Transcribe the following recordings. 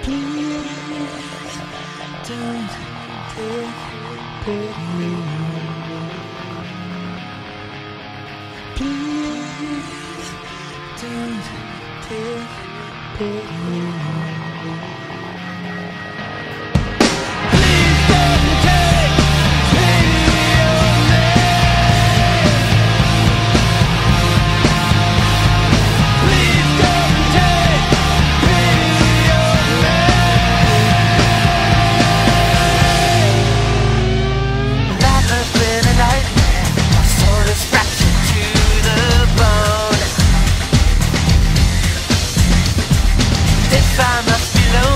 Please don't take pity. Please don't take pity. If I must be lonely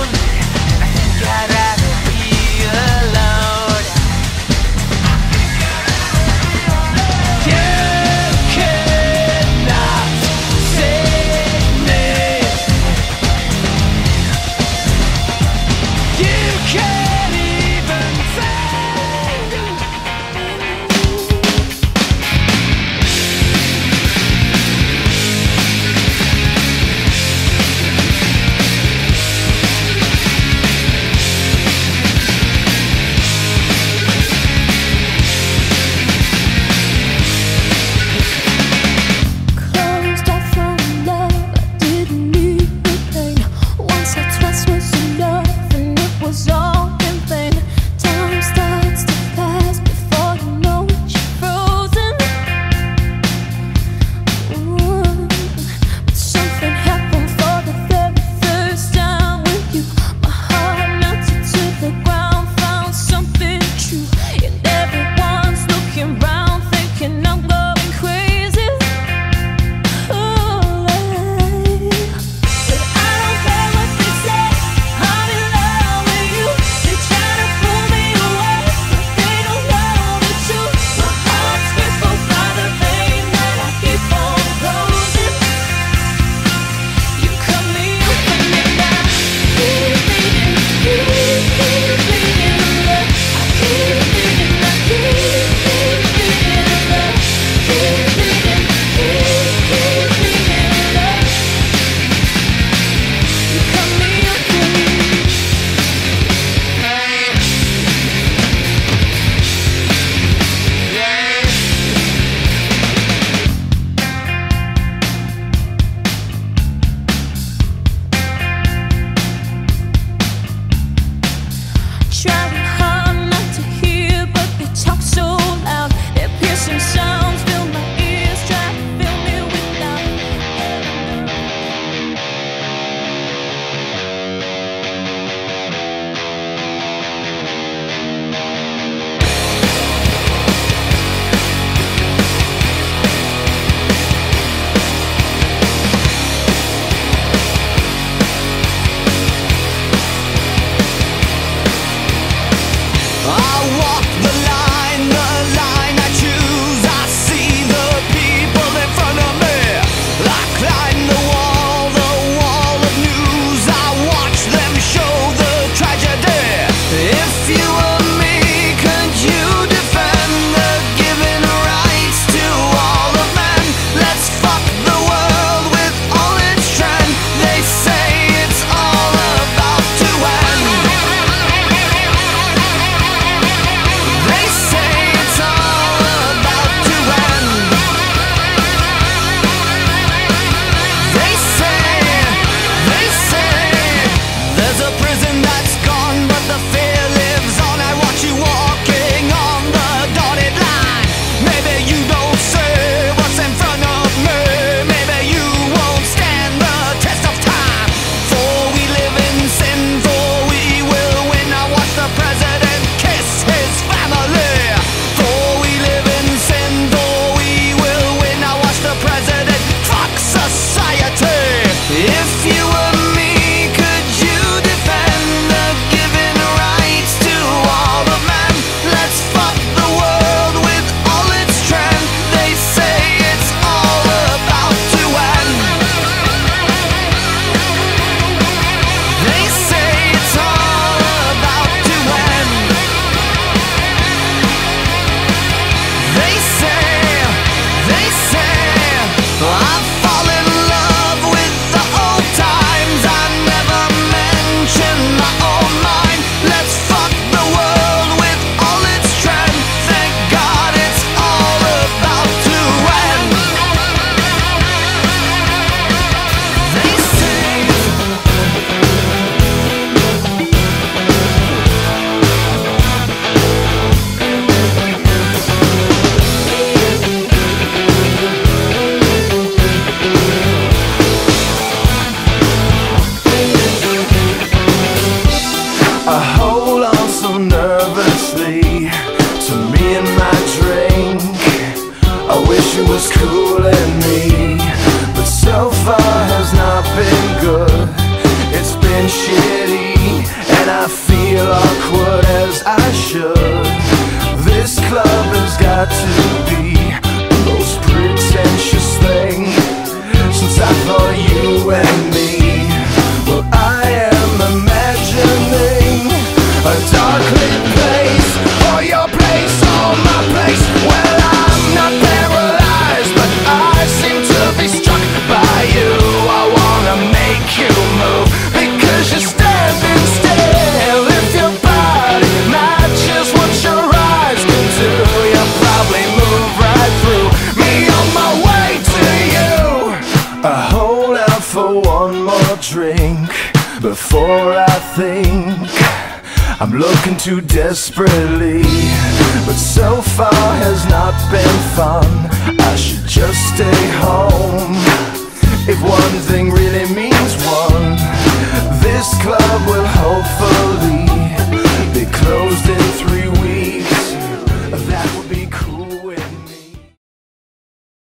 been good, it's been shitty, and I feel awkward as I should. This club has got to be the most pretentious thing since I thought you and me. Well, I am imagining a dark lit place, or your place, or my place. Well, I'm not paralyzed, but I seem to be struck by you. I wanna make you move, because you're standing still. If your body matches what your eyes can do, you'll probably move right through me on my way to you. I hold out for one more drink before I think I'm looking too desperately, but so far has not been fun. I should just stay home